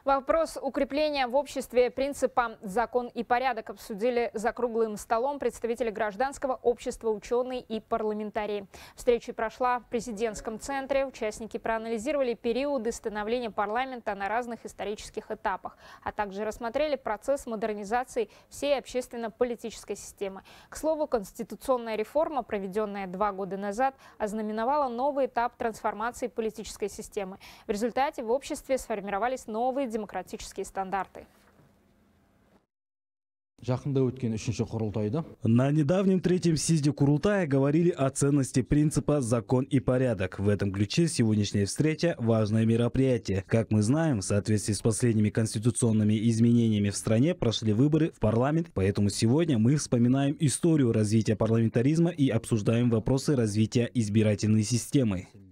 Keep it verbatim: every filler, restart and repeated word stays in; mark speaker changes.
Speaker 1: Вопрос укрепления в обществе принципа «закон и порядок» обсудили за круглым столом представители гражданского общества, ученые и парламентарии. Встреча прошла в президентском центре. Участники проанализировали периоды становления парламента на разных исторических этапах, а также рассмотрели процесс модернизации всей общественно-политической системы. К слову, конституционная реформа, проведенная два года назад, ознаменовала новый этап трансформации политической системы. В результате в обществе сформировались новые демократические стандарты.
Speaker 2: На недавнем третьем съезде Курултая говорили о ценности принципа «закон и порядок». В этом ключе сегодняшняя встреча – важное мероприятие. Как мы знаем, в соответствии с последними конституционными изменениями в стране прошли выборы в парламент, поэтому сегодня мы вспоминаем историю развития парламентаризма и обсуждаем вопросы развития избирательной системы.